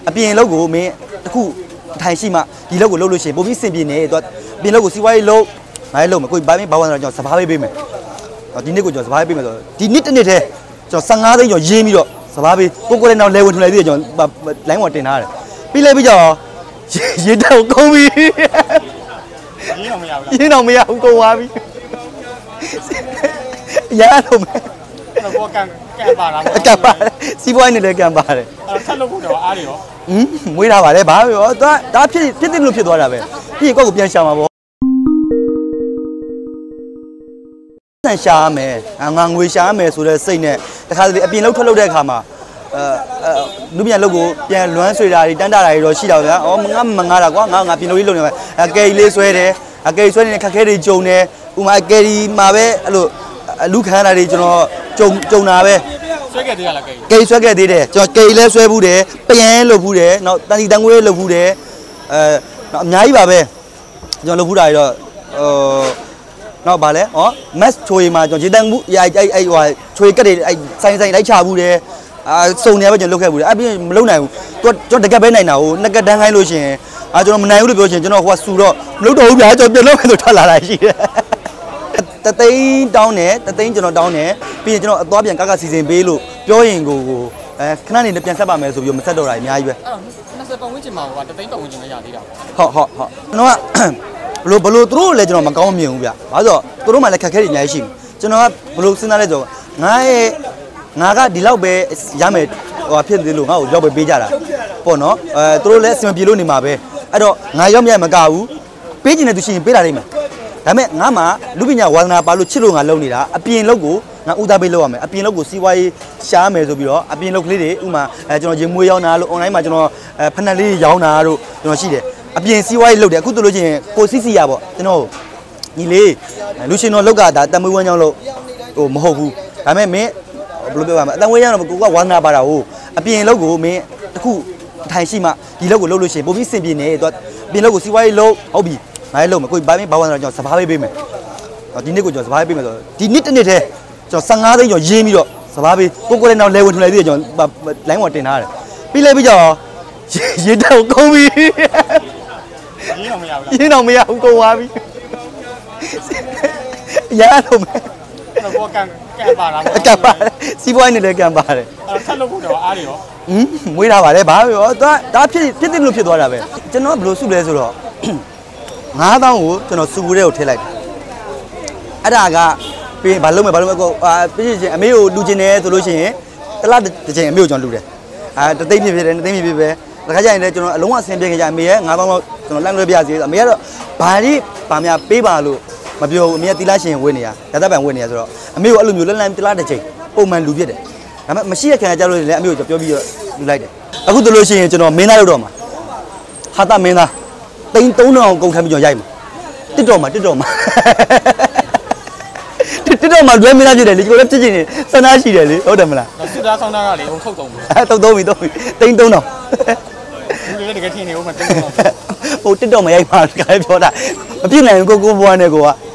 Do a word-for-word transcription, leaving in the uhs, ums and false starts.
အပြင်လောက်ကိုမင်းတခုထိုင်ရှိမှဒီလောက်ကိုလှုပ်လို့ရှိရင်ပုံပြီးစင်ပြေနေတော့အပြင်လောက်ကိုစီးပွားရေးလှုပ်ငါလည်းလှုပ်မယ်ကိုဘာမင်းဘာဝနာကျွန်တော်စဘာပေးပေးမယ်ဒီနေ့ကိုကျွန်တော်စဘာပေးမယ်ဆိုဒီနေ့တစ်နေ့တည်းကျွန်တော်ဆယ်ငါးသိန်းကျွန်တော်ရင်းပြီးတော့စဘာပေးကိုကိုလည်းနောက်လဲဝင်ထလိုက်သေးတယ်ကျွန်တော်လိုင်းပေါ်တင်ထားတယ်ပြီးလဲပြီးကြောရေတောက်ကုန်ပြီရင်းတော့မရဘူးရင်းတော့မရဘူးကုန်သွားပြီရရတော့မယ်အဲ့တော့ကန်ကန်ပါလားကန်ပါစီးပွားရေးနဲ့လည်းကန်ပါတယ်အဲ့တော့ဆက်လုပ်ဖို့တော့အားရရောဟမ်မွေးထားပါလေဘာရောဒါဒါဖြစ်ဖြစ်တဲ့လို့ဖြစ်သွားတာပဲပြီးရင်ကိုယ့်ကိုပြန်ရှာမှာပေါ့ဆန်ရှာရမယ်ငါငွေရှာရမယ်ဆိုတဲ့စိတ်နဲ့တခါတလေအပြင်လောက်ထွက်လို့တဲ့အခါမှာအဲလူပြန်လောက်ကိုပြန်လွမ်းဆွေတာတွေတန်းတာတွေတော့ရှိတော့ဗျာဩငါမငါတာကွာငါငါပြင်လို့လေးလုပ်နေမှာအကယ်ကြီးလေးဆွဲတယ်အကယ်ကြီးဆွဲနေတဲ့ခက်ခဲတွေဂျုံတယ်ဥမာအကယ်ကြီးမှာပဲအဲ့လိုလူခမ်းတာတွေကျွန်တော်ဂျုံဂျုံတာပဲဆွဲခဲ့သေးရလားကယ်ကြီးကယ်ဆွဲခဲ့သေးတယ်ကျွန်တော်ကယ်လဲဆွဲဘူးတယ်ပြန်လုပ်ဘူးတယ်နောက်တန်တီတန်ငွေလုပ်ဘူးတယ်အဲနောက်အများကြီးပါပဲကျွန်တော်လုပ်ဘူးတာတွေတော့ဟိုနောက်ဗာလဲဩမက်ချိုရီမှာကျွန်တော်ရေတန်မှုအဲ့အဲ့အဲ့ဟိုချိုရီကက်တွေအဲ့ဆိုင်ဆိုင်လိုက်ချဘူးတယ်အာစုံနေပဲကျွန်တော်လုပ်ခဲ့ဘူးတယ်အဲ့ပြီးမလုပ်နိုင်ဘူးသူကျွန်တော်တကက်ပဲနိုင်တာဟိုနှစ်ကက်တန်းခိုင်းလို့ရှိရင်အာကျွန်တော်မနိုင်ဘူးလို့ပြောချင်ကျွန်တော်ဟိုကစူတော့မလုပ်တော့ဘူးဗျာကျွန်တော်ပြန်လုပ်မယ်ဆိုထွက်လာတာရှိတယ်တသိန်းတောင်းတယ်တသိန်းကျွန်တော်တောင်းတယ်ပြီးရင်ကျွန်တော်အသွားပြန်ကကစီစဉ်ပေးလို့ပြောရင်ကိုကိုအဲခဏနေပြန်ဆက်ပါမယ်ဆိုပြီးမဆက်တော့တာအများကြီးပဲအဲ့တော့နှစ်ဆယ်ပတ်ဝန်းကျင်မှာဟိုကတသိန်းပတ်ဝန်းကျင်လည်းရသေးတာဟုတ်ဟုတ်ဟုတ်ကျွန်တော်ကဘလို့ဘလို့သူတို့လည်းကျွန်တော်မကောင်းမြင်ဘူးဗျဘာလို့ဆိုတော့သူတို့မှလည်းခက်ခဲတွေအများကြီးရှိတယ်ကျွန်တော်ကဘလို့စဉ်းစားလဲဆိုတော့ငါရဲ့ငါကဒီလောက်ပဲရမယ်ဟိုဖြစ်သေးလို့ငါ့ကိုရောက်ပဲပေးကြတာပေါ့နော်အဲသူတို့လည်းအဆင်ပြေလို့နေမှာပဲအဲ့တော့ငါရောက်မြတ်မကဘူးပေးချင်တဲ့သူရှိရင်ပေးတာလိမ့်မယ်ဒါပေမဲ့ငါမှလူပညာဝါသနာပါလို့ချစ်လို့ငါလုပ်နေတာအပြင်လောက်ကိုငါဥသားပေးလုပ်ရမယ်အပြင်လောက်ကိုစီးပွားရေးရှားမယ်ဆိုပြီးတော့အပြင်လောက်ကလေးတွေဥမာအဲကျွန်တော်ရေမွေးရောင်းတာလို့ online မှာကျွန်တော်အဲဖက်နယ်လေးရောင်းတာတို့ကျွန်တော်ရှိတယ်အပြင်စီးပွားရေးလုပ်တယ်အခုတို့လို့ချင်းကိုစီစီရပေါ့ကျွန်တော်ညီလေးလူရှင်တော်လောက်ကဒါတမွေးဝမ်းကြောင်းလို့ဟိုမဟုတ်ဘူးဒါပေမဲ့မင်းဘယ်လိုပြောရမလဲအတန်ဝေးရတော့ကိုကဝါသနာပါတာဟုတ်အပြင်လောက်ကိုမင်းတခုထိုင်ရှိမှဒီလောက်ကိုလုပ်လို့ရှိရင်ပုံပြီးစင်ပြေနေတော့အပြင်လောက်ကိုစီးပွားရေးလုပ်ဟုတ်ပြီငါလည်းလုပ်မယ်ကိုဘာမင်းဘာဝနာကျွန်တော်စဘာပေးပေးမယ်ဒီနေ့ကိုကျွန်တော်စဘာပေးမယ်ဆိုဒီနေ့တစ်နေ့တည်းကျွန်တော်ဆယ်ငါးသိန်းကျွန်တော်ရင်းပြီးတော့စဘာပေးကိုကိုလည်းနောက်လဲဝင်ထလိုက်သေးတယ်ကျွန်တော်လိုင်းပေါ်တင်ထားတယ်ပြီးလဲပြီးကြောရေတောက်ကုန်ပြီရင်းတော့မရဘူးရင်းတော့မရဘူးကုန်သွားပြီရရတော့မယ်အဲ့တော့ကန်ကန်ပါလားကန်ပါစီးပွားရေးနဲ့လည်းကန်ပါတယ်အဲ့တော့ဆက်လုပ်ဖို့တော့အားရရောဟမ်မွေးထားပါလေဘာရောဒါဒါဖြစ်ဖြစ်တဲ့လို့ဖြစ်သွားတာပဲကျွန်တော်ဘယ်လိုစုလဲဆိုတော့ငါးသောင်းကိုကျွန်တော်စူဘူးတဲ့ကိုထည့်လိုက်တယ်အဲ့ဒါကပြီးဘာလုပ်မယ်ဘာလုပ်မယ်ကိုအာပြီးချင်းအမေကိုလူချင်းတယ်ဆိုလို့ရှိရင်တစ်လားတစ်ချိန်အမေကိုကျွန်တော်လူတယ်အာတသိမ့်ဖြစ်ဖြစ်တယ်နှစ်သိမ့်ဖြစ်ဖြစ်ပဲတခါကျရင်လည်းကျွန်တော်အလုံးဝအဆင်ပြေခဲ့ကြအမေရဲ့ငါးသောင်းတော့ကျွန်တော်လန့်လွှဲပြစီအမေကတော့ဘာဒီဘာများပေးပါလို့မပြောဘူးအမေကတီလာရှင်ဝင်နေရရသပံဝင်နေရဆိုတော့အမေကိုအဲ့လိုမျိုးလန့်လန့်တစ်လားတစ်ချိန်ပုံမှန်လူဖြစ်တယ်ဒါပေမဲ့မရှိတဲ့ခံကြလို့လည်းအမေကိုပြောပြီးတော့လူလိုက်တယ်အခုတို့လို့ရှိရင်ကျွန်တော်မင်းသားရောက်တော့မှာဟာတာမင်းသားတိန်းသုံးတောင်ကုန်ခံပြီးကျွန်တော်ရိုက်မှာတစ်တော်မှာတစ်တော်မှာတစ်တော်မှာလွဲမင်းသားဖြစ်တယ်လေကျွန်တော်လည်းဖြစ်ချင်နေစနာရှိတယ်လေဟုတ်တယ်မလားဆူသားဆောင်းသားကလေဟိုထုတ်တုံးပြီအဲထုတ်တုံးပြီတုံးပြီတိန်းသုံးတောင်ဘူးလေတကယ်ထင်နေဦးမှာတိန်းသုံးတောင်ဟိုတစ်တော်မှာရိုက်မှာတကယ်ပြောတာမပြစ်နိုင်ဘူးကိုကိုဘွားနဲ့ကိုက